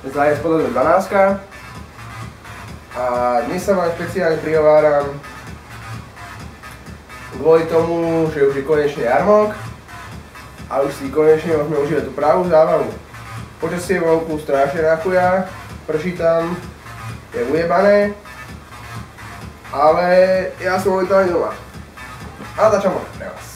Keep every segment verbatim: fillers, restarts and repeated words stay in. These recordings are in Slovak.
zájazd podľa dvanásť. A dnes sa vám špeciálne prihováram kvôli tomu, že už je konečne jarmok a už si konečne môžeme užívať tú pravú zábavu. Počasie vonku strašne nachuja, prší tam, je ujebané, ale ja som momentálne doma. A začam môžem pre vás.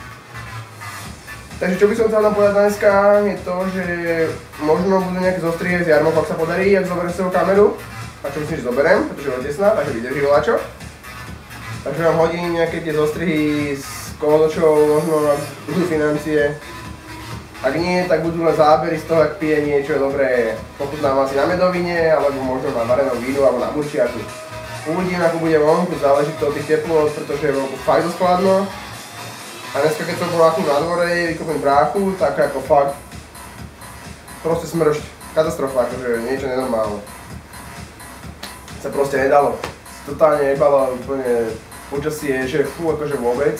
Takže čo by som chcel nám povedať dneska je to, že možno budú nejaké zostrihy z jarmoku, ak sa podarí, ak zoberiem s sebou kameru. A čo myslím, že zoberiem, pretože je tesná, takže vydrží voľačo. Takže vám hodím nejaké tie zostrihy s kolotočou, možno budú financie. Ak nie, tak budú len zábery z toho, ak pije niečo dobré, pochutnám asi na medovine, alebo možno na varenom vínu, alebo na burčiaku. Uvidím, ako bude vonku, záleží to od tých teplot, pretože je vonku fakt dosť chladno. A dneska, keď som bol na dvore, vykopím bráchu, tak ako fakt proste smršť, katastrofa, akože niečo nenormálne. Sa proste nedalo, totálne nebalo úplne počasie, že fú, akože vôbec.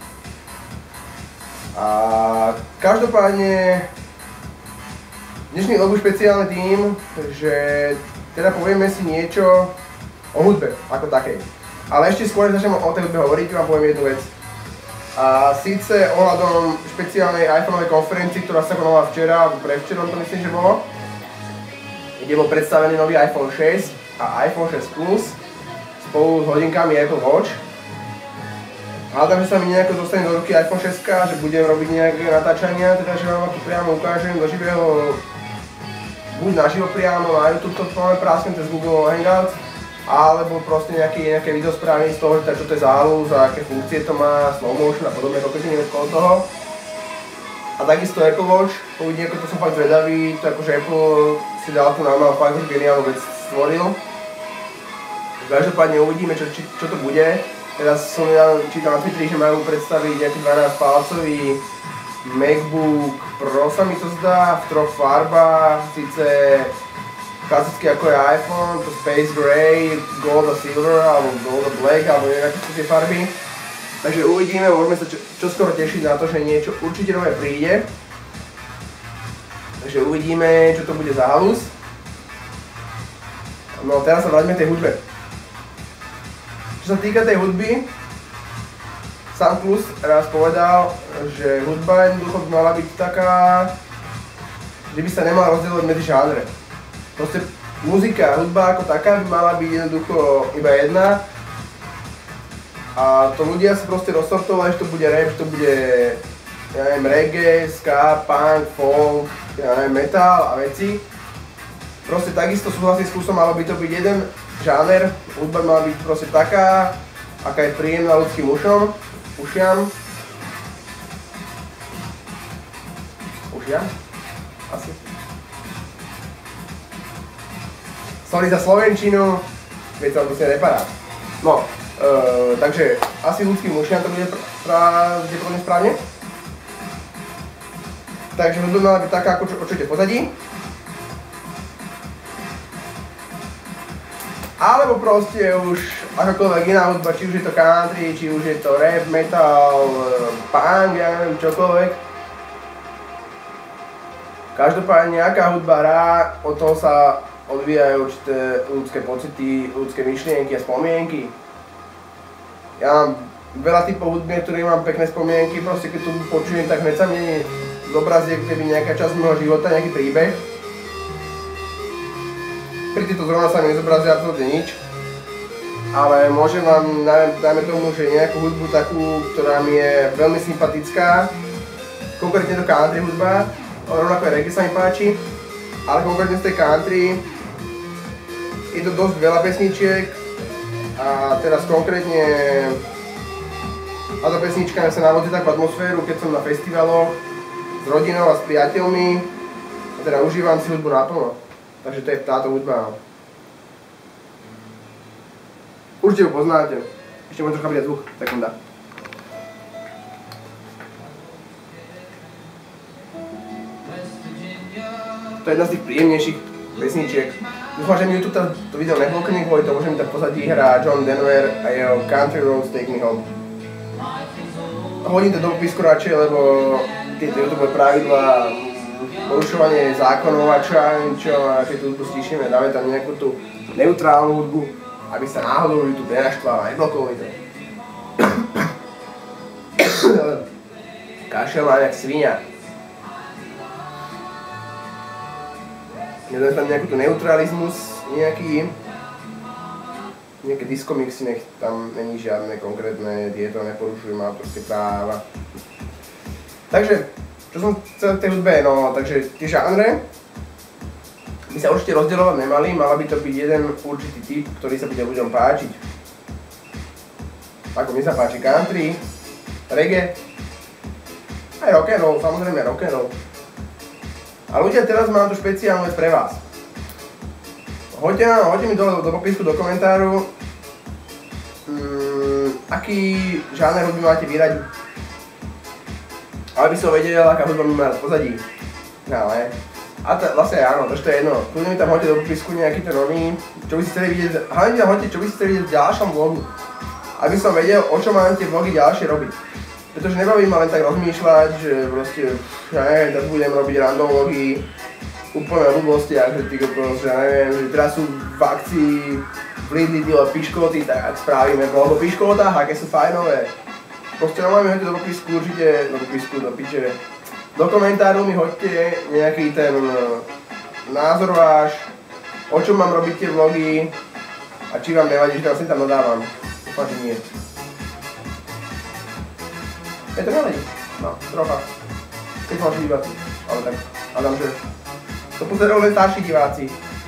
A každopádne dnešný vlog je špeciálny tým, že teda povieme si niečo o hudbe ako takej. Ale ešte skôr, než začnem o tej hudbe hovoriť, vám poviem jednu vec. A síce ohľadom špeciálnej iPhoneovej konferencii, ktorá sa konala včera, prevčerom to myslím, že bolo, kde bol predstavený nový iPhone šesť a iPhone šesť Plus spolu s hodinkami Apple Watch. Hádam, že sa mi nejako dostane do ruky iPhone šesť, že budem robiť nejaké natáčania, teda že vám to priamo ukážem do živého, buď naživo priamo na YouTube, to máme prásknem cez Google Hangouts, alebo proste nejaké, nejaké videosprávy z toho, že čo to je za halúz a aké funkcie to má, slow motion a podobne, kokotiny okolo toho. A takisto Apple Watch, uvidím, ako to som fakt zvedavý, to akože Apple si dal tu normálne fakt geniálnu vec stvoril. Každopádne uvidíme, čo, či, čo to bude. Teraz som ja čítal na Twitteri, že majú predstaviť nejaký dvanásťpalcový MacBook Pro, sa mi to zdá, v troch farbách, síce klasicky ako je iPhone, to Space Gray, Gold a Silver, alebo Gold a Black, alebo neviem, aké sú tie farby. Takže uvidíme, môžeme sa čo, čo skoro tešiť na to, že niečo určite nové príde. Takže uvidíme, čo to bude za halus. No teraz sa vráťme tej hudbe. Čo sa týka tej hudby, sám Plus raz povedal, že hudba jednoducho by mala byť taká, že by sa nemala rozdielovať medzi žánre. Proste muzika, hudba ako taká by mala byť jednoducho iba jedna. A to ľudia si proste rozsortovali, že to bude rap, že to bude, ja neviem, reggae, ska, punk, folk, ja neviem, metal a veci. Proste takisto súhlasím s Plusom, malo by to byť jeden žáner, hudba mala byť proste taká, aká je príjemná ľudským ušom, ušiam. Ušiam? Asi. Sorry za slovenčinu, veď sa to si nepadá. No, e, takže asi ľudským ušiam to bude pravdepodobne správne. Takže hudba mala byť taká, ako čo, čo je v pozadí. Alebo proste už akokoľvek iná hudba, či už je to country, či už je to rap, metal, punk, ja neviem, čokoľvek. Každopádne nejaká hudba hrá, od toho sa odvíjajú určité ľudské pocity, ľudské myšlienky a spomienky. Ja mám veľa typov hudby, ktorých mám pekné spomienky, proste keď tu počujem, tak hneď sa mne zobrazí, keby nejaká časť môjho života, nejaký príbeh. Pri týchto zrovna sa mi nezobrazí absolútne nič, ale môžem vám, dajme tomu, že nejakú hudbu takú, ktorá mi je veľmi sympatická, konkrétne to country hudba, rovnako aj reggae sa mi páči, ale konkrétne z tej country je to dosť veľa pesničiek a teraz konkrétne táto pesnička mi sa navodí takú atmosféru, keď som na festivaloch s rodinou a s priateľmi a teda užívam si hudbu naplno. Takže to je táto hudba. Určite ju poznáte. Ešte môžem trocha pridať zvuk. Sekunda. To je jedna z tých príjemnejších pesničiek. Dúfam, že mi YouTube to video neblokne kvôli tomu, že mi tak pozadí hrá John Denver a jeho Country Roads Take Me Home. Hodím to do popisku radšej, lebo tieto YouTube pravidlá porušovanie zákonov a čo ja neviem čo, a keď tu stišíme, dáme tam nejakú tú neutrálnu hudbu, aby sa náhodou YouTube nenaštval a neblokoval to. Kašel má nejak svinia. Nedám tam nejakú tú neutralizmus, nejaký, nejaké diskomixy, nech tam není žiadne konkrétne, tieto neporušujú autorské práva. Takže, čo som chcel v tej hudbe, no, takže tie žánre by sa určite rozdielovať nemali, mala by to byť jeden určitý typ, ktorý sa bude ľuďom páčiť. Ako mi sa páči country, reggae, aj rock'n'roll, samozrejme rock'n'roll. A ľudia, teraz mám tu špeciálnu vec pre vás. Hoďte, hoďte mi dole do popisku, do komentáru, um, aký žáner hudby máte vyradiť. Ale by som vedel, aká hudba mi má pozadí. No, ale. A to, vlastne áno, to je jedno. Kľudne mi tam hoďte do popisku nejaký ten nový, čo by si chceli vidieť, hlavne tam hoďte, čo by si chceli vidieť v ďalšom vlogu. Aby som vedel, o čo mám tie vlogy ďalšie robiť. Pretože nebaví ma len tak rozmýšľať, že proste, ja neviem, teraz budem robiť random vlogy, úplne blbostiach, že ty kokos, ja neviem, že teraz sú v akcii v Lidli tyhle piškoty, tak spravíme vlog o piškotách, aké sú fajnové. Proste normálne mi hoďte do popisku, určite, do popisku, do piče. Do komentáru mi hoďte nejaký ten názor váš, o čom mám robiť tie vlogy a či vám nevadí, že tam si tam dodávam. Dúfam, že nie. Je to nevadí? No, trocha. Keď máš dívat, ale tak, Adam, že to pozerajú len starší diváci.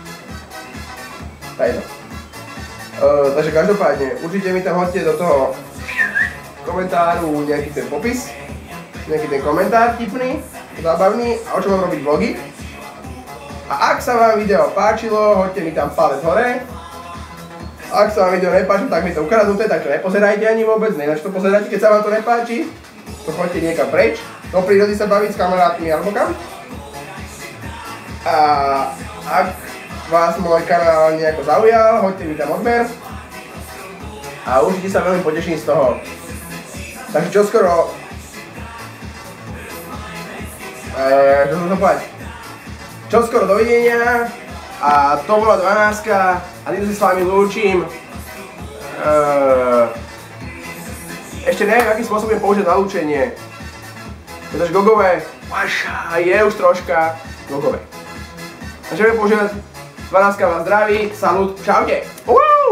Tak jedno. Uh, takže každopádne, určite mi tam hoďte do toho komentáru nejaký ten popis, nejaký ten komentár tipný, zábavný a o čom mám robiť vlogy. A ak sa vám video páčilo, hoďte mi tam palec hore. Ak sa vám video nepáči, tak mi to ukradnuté, tak to nepozerajte ani vôbec, neviem, čo to pozeráte, keď sa vám to nepáči. To choďte niekam preč, do prírody sa baviť s kamarátmi alebo kam. A ak vás môj kanál nejako zaujal, hoďte mi tam odber. A určite sa veľmi poteším z toho. Takže čoskoro... Eee, čo som to povedať? Čoskoro dovidenia. A to bola dvanástka a týmto si s vami lúčim. Eee, ešte neviem, akým spôsobom použiť na lúčenie. Pretože gogové paša je už troška gogové. Takže budem používať dvanástka vás zdraví, salut, čaute. Uá!